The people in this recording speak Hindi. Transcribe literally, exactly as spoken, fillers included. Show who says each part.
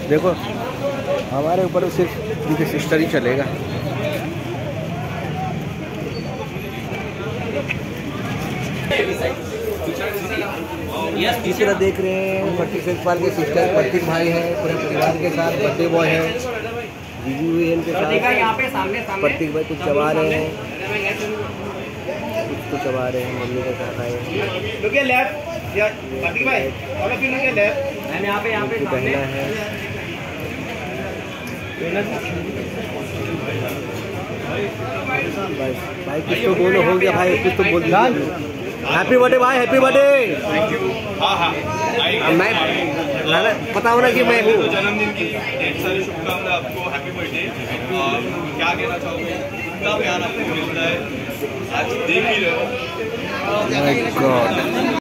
Speaker 1: देखो हमारे ऊपर सिर्फ उनके सिस्टर ही चलेगा। इस तरह देख रहे हैं प्रतीक सेजपाल के सिस्टर प्रतीक भाई है, पूरे परिवार के साथ बर्थडे बॉय है जीजू के साथ। प्रतीक भाई कुछ चबा रहे हैं, कुछ तो चबा रहे हैं, मम्मी के साथ आए हैं। बहना है भाई, भाई कुछ तो बोलो, हो गया भाई, कुछ तो बोल दिया। हैप्पी बर्थडे भाई, हैप्पी बर्थडे।
Speaker 2: हाँ हाँ
Speaker 1: मैं पता होना कि मैं हूँ।
Speaker 2: जन्मदिन की ढेर सारी शुभकामनाएं आपको, हैप्पी बर्थडे। क्या कहना चाहोगे, कितना प्यार आपको मिलता है, आज देख ही रहे हो।